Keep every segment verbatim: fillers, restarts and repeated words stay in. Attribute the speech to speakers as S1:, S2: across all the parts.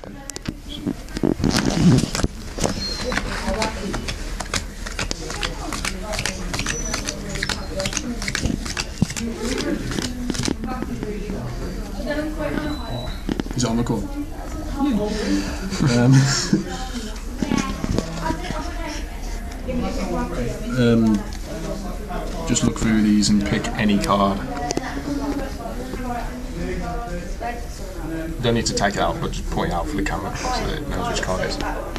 S1: Is it on record? um, um, just look through these and pick any card. Don't need to take it out, but just point it out for the camera so that it knows which card it is.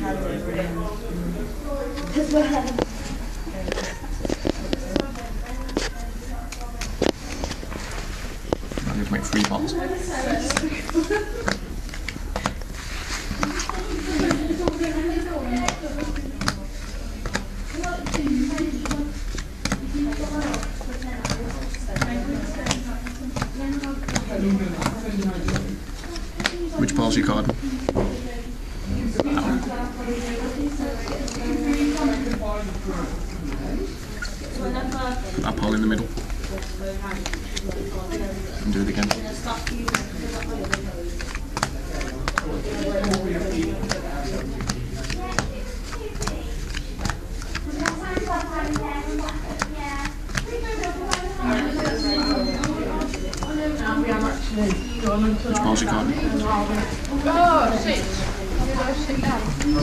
S1: I'm going to make three pots. Which pile's your card? That one. That pile in the middle. And do it again. Which pile's your card?
S2: Oh, shit. Sit down.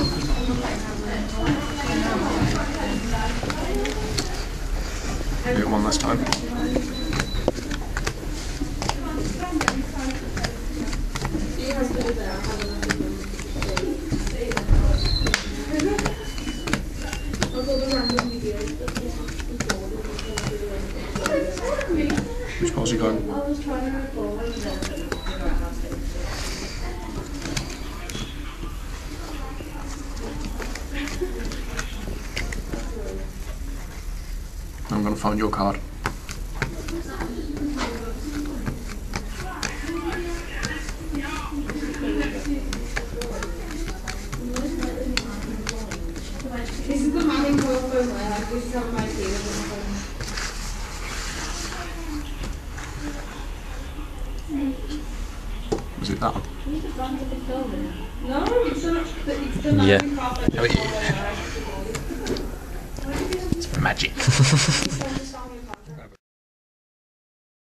S1: Do it one last time. Which pile's your card? I'm going to find your card.
S2: This is the morning work for this is my favorite.
S1: Was it that one?
S2: No, it's not. It's the
S3: Yeah.
S1: Oh, yeah. It's magic.